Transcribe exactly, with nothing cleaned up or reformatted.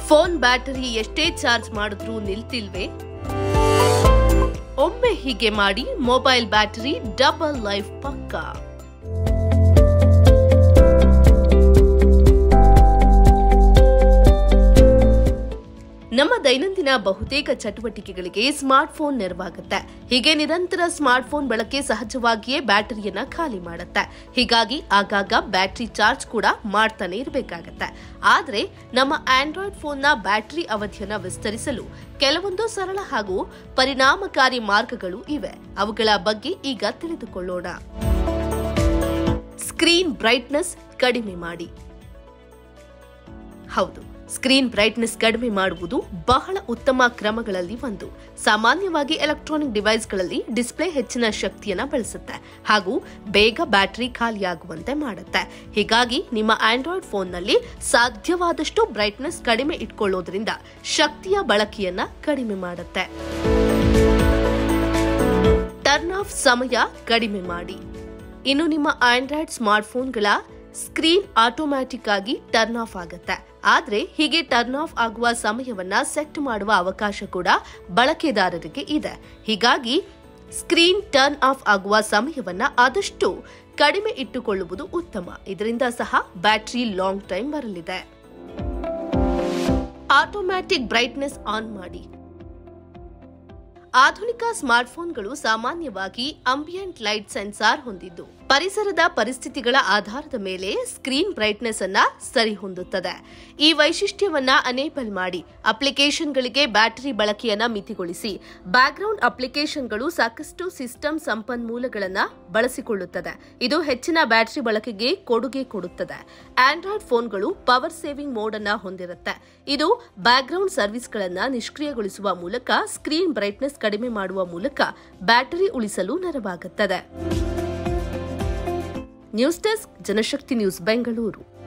Phone battery ಎಷ್ಟೇ charge ಮಾಡಿದ್ರೂ ನಿಲ್ತಿಲ್ವೇ? ಒಮ್ಮೆ ಹೀಗೆ ಮಾಡಿ ಮೊಬೈಲ್ ಬ್ಯಾಟರಿ ಡಬಲ್ ಲೈಫ್ ಪಕ್ಕಾ. ನಮ್ಮ ದೈನಂದಿನ ಬಹುತೇಕ ಚಟುವಟಿಕೆಗಳಿಗೆ ಸ್ಮಾರ್ಟ್ಫೋನ್ ನೆರವಾಗುತ್ತೆ. ಹೀಗೆ ನಿರಂತರ ಸ್ಮಾರ್ಟ್ಫೋನ್ ಬಳಕೆ ಸಹಜವಾಗಿಯೇ ಬ್ಯಾಟರಿಯನ್ನ ಖಾಲಿ ಮಾಡುತ್ತೆ. ಹೀಗಾಗಿ ಆಗಾಗ ಬ್ಯಾಟರಿ ಚಾರ್ಜ್ ಕೂಡ ಮಾಡ್ತಾನೆ ಇರಬೇಕಾಗತ್ತೆ. ಆದ್ರೆ ನಮ್ಮ ಆಂಡ್ರಾಯ್ಡ್ ಫೋನ್ನ ಬ್ಯಾಟರಿ ಅವಧಿಯನ್ನ ವಿಸ್ತರಿಸಲು ಕೆಲವೊಂದು ಸರಳ ಹಾಗೂ ಪರಿಣಾಮಕಾರಿ ಮಾರ್ಗಗಳು ಇವೆ. ಅವುಗಳ ಬಗ್ಗೆ ಈಗ ತಿಳಿದುಕೊಳ್ಳೋಣ. ಸ್ಕ್ರೀನ್ ಬ್ರೈಟ್ನೆಸ್ ಕಡಿಮೆ ಮಾಡಿ. ಹೌದು, ಸ್ಕ್ರೀನ್ ಬ್ರೈಟ್ನೆಸ್ ಕಡಿಮೆ ಮಾಡುವುದು ಬಹಳ ಉತ್ತಮ ಕ್ರಮಗಳಲ್ಲಿ ಒಂದು. ಸಾಮಾನ್ಯವಾಗಿ ಎಲೆಕ್ಟ್ರಾನಿಕ್ ಡಿವೈಸ್ಗಳಲ್ಲಿ ಡಿಸ್ಪ್ಲೇ ಹೆಚ್ಚಿನ ಶಕ್ತಿಯನ್ನು ಬಳಸುತ್ತೆ ಹಾಗೂ ಬೇಗ ಬ್ಯಾಟರಿ ಖಾಲಿಯಾಗುವಂತೆ ಮಾಡುತ್ತೆ. ಹೀಗಾಗಿ ನಿಮ್ಮ ಆಂಡ್ರಾಯ್ಡ್ ಫೋನ್ನಲ್ಲಿ ಸಾಧ್ಯವಾದಷ್ಟು ಬ್ರೈಟ್ನೆಸ್ ಕಡಿಮೆ ಇಟ್ಕೊಳ್ಳೋದ್ರಿಂದ ಶಕ್ತಿಯ ಬಳಕೆಯನ್ನ ಕಡಿಮೆ ಮಾಡುತ್ತೆ. ಟರ್ನ್ ಆಫ್ ಸಮಯ ಕಡಿಮೆ ಮಾಡಿ. ಇನ್ನು ನಿಮ್ಮ ಆಂಡ್ರಾಯ್ಡ್ ಸ್ಮಾರ್ಟ್ಫೋನ್ಗಳ ಸ್ಕ್ರೀನ್ ಆಟೋಮ್ಯಾಟಿಕ್ ಆಗಿ ಟರ್ನ್ ಆಫ್ ಆಗುತ್ತೆ. ಆದ್ರೆ ಹೀಗೆ ಟರ್ನ್ ಆಫ್ ಆಗುವ ಸಮಯವನ್ನ ಸೆಟ್ ಮಾಡುವ ಅವಕಾಶ ಕೂಡ ಬಳಕೆದಾರರಿಗೆ ಇದೆ. ಹೀಗಾಗಿ ಸ್ಕ್ರೀನ್ ಟರ್ನ್ ಆಫ್ ಆಗುವ ಸಮಯವನ್ನ ಆದಷ್ಟು ಕಡಿಮೆ ಇಟ್ಟುಕೊಳ್ಳುವುದು ಉತ್ತಮ. ಇದರಿಂದ ಸಹ ಬ್ಯಾಟರಿ ಲಾಂಗ್ ಟೈಮ್ ಬರಲಿದೆ. ಆಟೋಮ್ಯಾಟಿಕ್ ಬ್ರೈಟ್ನೆಸ್ ಆನ್ ಮಾಡಿ. ಆಧುನಿಕ ಸ್ಮಾರ್ಟ್ಫೋನ್ಗಳು ಸಾಮಾನ್ಯವಾಗಿ ಅಂಬಿಯಂಟ್ ಲೈಟ್ ಸೆನ್ಸಾರ್ ಹೊಂದಿದ್ದು ಪರಿಸರದ ಪರಿಸ್ಥಿತಿಗಳ ಆಧಾರದ ಮೇಲೆ ಸ್ಕ್ರೀನ್ ಬ್ರೈಟ್ನೆಸ್ ಅನ್ನ ಸರಿಹೊಂದುತ್ತದೆ. ಈ ವೈಶಿಷ್ಟ್ಯವನ್ನ ಅನೇಬಲ್ ಮಾಡಿ ಅಪ್ಲಿಕೇಶನ್ಗಳಿಗೆ ಬ್ಯಾಟರಿ ಬಳಕೆಯನ್ನ ಮಿತಿಗೊಳಿಸಿ. ಬ್ಯಾಕ್ಗ್ರೌಂಡ್ ಅಪ್ಲಿಕೇಶನ್ಗಳು ಸಾಕಷ್ಟು ಸಿಸ್ಟಮ್ ಸಂಪನ್ಮೂಲಗಳನ್ನ ಬಳಸಿಕೊಳ್ಳುತ್ತದೆ. ಇದು ಹೆಚ್ಚಿನ ಬ್ಯಾಟರಿ ಬಳಕೆಗೆ ಕೊಡುಗೆ ಕೊಡುತ್ತದೆ. ಆಂಡ್ರಾಯ್ಡ್ ಫೋನ್ಗಳು ಪವರ್ ಸೇವಿಂಗ್ ಮೋಡ್ ಅನ್ನ ಹೊಂದಿರುತ್ತೆ. ಇದು ಬ್ಯಾಕ್ಗ್ರೌಂಡ್ ಸರ್ವಿಸ್ಗಳನ್ನ ನಿಷ್ಕ್ರಿಯಗೊಳಿಸುವ ಮೂಲಕ ಸ್ಕ್ರೀನ್ ಬ್ರೈಟ್ನೆಸ್ ಕಡಿಮೆ ಮಾಡುವ ಮೂಲಕ ಬ್ಯಾಟರಿ ಉಳಿಸಲು ನೆರವಾಗುತ್ತದೆ. News desk, Janashakti news, Bengaluru.